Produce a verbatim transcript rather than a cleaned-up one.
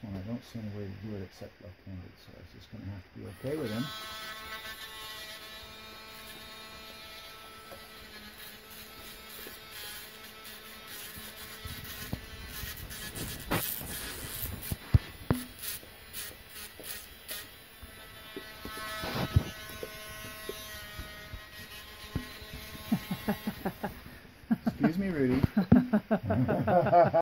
one. I don't see any way to do it except left-handed, so I was just going to have to be okay with him. Excuse me, Rudy.